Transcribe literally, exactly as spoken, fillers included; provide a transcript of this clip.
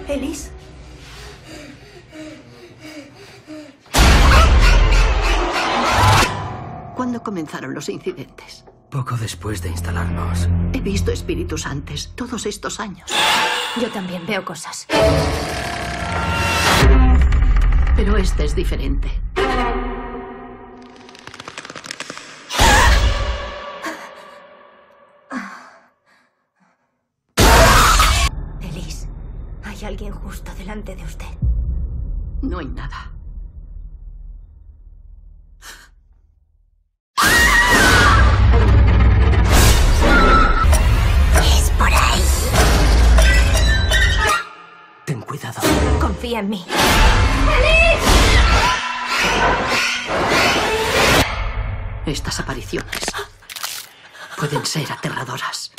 Elise. ¿Cuándo comenzaron los incidentes? Poco después de instalarnos. He visto espíritus antes, todos estos años. Yo también veo cosas. Pero este es diferente. Elise, hay alguien justo delante de usted. No hay nada. Es por ahí. Ten cuidado. Confía en mí. Estas apariciones pueden ser aterradoras.